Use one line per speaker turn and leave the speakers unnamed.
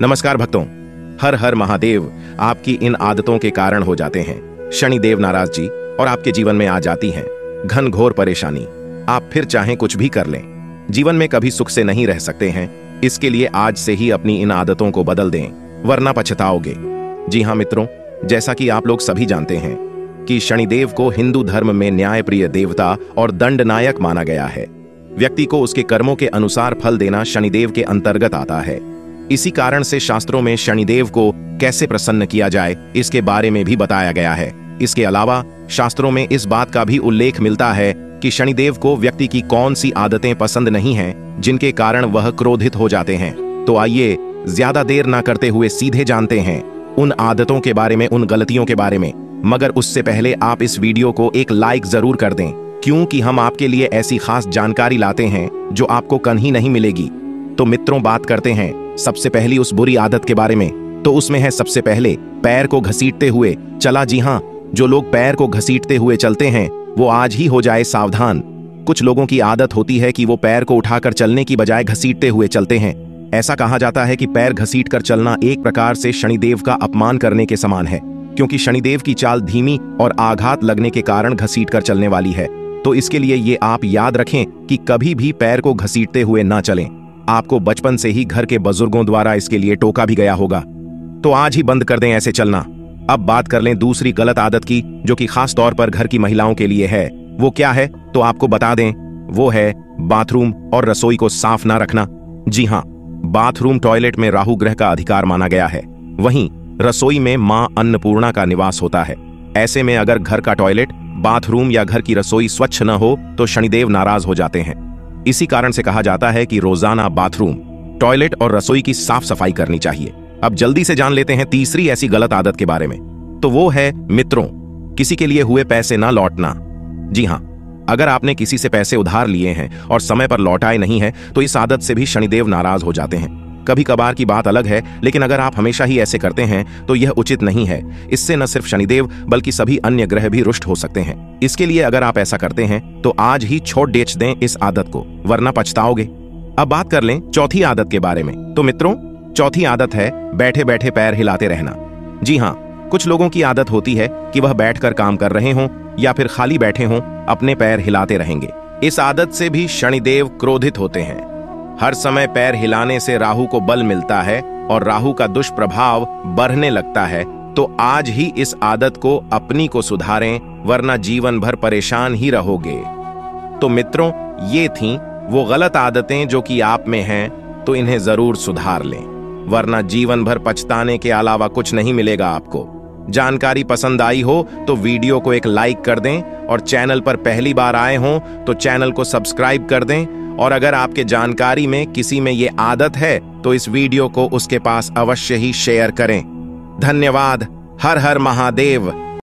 नमस्कार भक्तों, हर हर महादेव आपकी इन आदतों के कारण हो जाते हैं। शनिदेव नाराज जी और आपके जीवन में आ जाती हैं घनघोर परेशानी। आप फिर चाहें कुछ भी कर लें, जीवन में कभी सुख से नहीं रह सकते हैं। इसके लिए आज से ही अपनी इन आदतों को बदल दें, वरना पछताओगे। जी हाँ मित्रों, जैसा कि आप लोग सभी जानते हैं कि शनिदेव को हिंदू धर्म में न्यायप्रिय देवता और दंडनायक माना गया है। व्यक्ति को उसके कर्मों के अनुसार फल देना शनिदेव के अंतर्गत आता है। इसी कारण से शास्त्रों में शनिदेव को कैसे प्रसन्न किया जाए इसके बारे में भी बताया गया है। इसके अलावा शास्त्रों में इस बात का भी उल्लेख मिलता है कि शनिदेव को व्यक्ति की कौन सी आदतें पसंद नहीं हैं जिनके कारण वह क्रोधित हो जाते हैं। तो आइए ज्यादा देर ना करते हुए सीधे जानते हैं उन आदतों के बारे में, उन गलतियों के बारे में। मगर उससे पहले आप इस वीडियो को एक लाइक जरूर कर दें, क्योंकि हम आपके लिए ऐसी खास जानकारी लाते हैं जो आपको कहीं नहीं मिलेगी। तो मित्रों, बात करते हैं सबसे पहली उस बुरी आदत के बारे में। तो उसमें है सबसे पहले पैर को घसीटते हुए चला। जी हाँ, जो लोग पैर को घसीटते हुए चलते हैं वो आज ही हो जाए सावधान। कुछ लोगों की आदत होती है कि वो पैर को उठाकर चलने की बजाय घसीटते हुए चलते हैं। ऐसा कहा जाता है कि पैर घसीटकर चलना एक प्रकार से शनिदेव का अपमान करने के समान है, क्योंकि शनिदेव की चाल धीमी और आघात लगने के कारण घसीटकर चलने वाली है। तो इसके लिए ये आप याद रखें कि कभी भी पैर को घसीटते हुए ना चलें। आपको बचपन से ही घर के बुजुर्गों द्वारा इसके लिए टोका भी गया होगा। तो आज ही बंद कर दें ऐसे चलना। अब बात कर लें दूसरी गलत आदत की, जो कि खास तौर पर घर की महिलाओं के लिए है। वो क्या है तो आपको बता दें, वो है बाथरूम और रसोई को साफ ना रखना। जी हाँ, बाथरूम टॉयलेट में राहु ग्रह का अधिकार माना गया है। वहीं रसोई में मां अन्नपूर्णा का निवास होता है। ऐसे में अगर घर का टॉयलेट, बाथरूम या घर की रसोई स्वच्छ न हो तो शनिदेव नाराज हो जाते हैं। इसी कारण से कहा जाता है कि रोजाना बाथरूम, टॉयलेट और रसोई की साफ सफाई करनी चाहिए। अब जल्दी से जान लेते हैं तीसरी ऐसी गलत आदत के बारे में। तो वो है मित्रों, किसी के लिए हुए पैसे ना लौटना। जी हाँ, अगर आपने किसी से पैसे उधार लिए हैं और समय पर लौटाए नहीं है तो इस आदत से भी शनिदेव नाराज हो जाते हैं। कभी कभार की बात अलग है, लेकिन अगर आप हमेशा ही ऐसे करते हैं तो यह उचित नहीं है। इससे न सिर्फ शनिदेव बल्कि सभी अन्य ग्रह भी रुष्ट हो सकते हैं। इसके लिए अगर आप ऐसा करते हैं तो आज ही छोड़ देच दें इस आदत को, वरना पछताओगे। अब बात कर लें चौथी आदत के बारे में। तो मित्रों, चौथी आदत है बैठे बैठे पैर हिलाते रहना। जी हाँ, कुछ लोगों की आदत होती है कि वह बैठकर काम कर रहे हों या फिर खाली बैठे हों, अपने पैर हिलाते रहेंगे। इस आदत से भी शनिदेव क्रोधित होते हैं। हर समय पैर हिलाने से राहु को बल मिलता है और राहु का दुष्प्रभाव बढ़ने लगता है। तो आज ही इस आदत को अपनी को सुधारें, वरना जीवन भर परेशान ही रहोगे। तो मित्रों, ये थीं वो गलत आदतें जो कि आप में हैं, तो इन्हें जरूर सुधार लें, वरना जीवन भर पछताने के अलावा कुछ नहीं मिलेगा आपको। जानकारी पसंद आई हो तो वीडियो को एक लाइक कर दें और चैनल पर पहली बार आए हों तो चैनल को सब्सक्राइब कर दें। और अगर आपके जानकारी में किसी में ये आदत है तो इस वीडियो को उसके पास अवश्य ही शेयर करें। धन्यवाद। हर हर महादेव।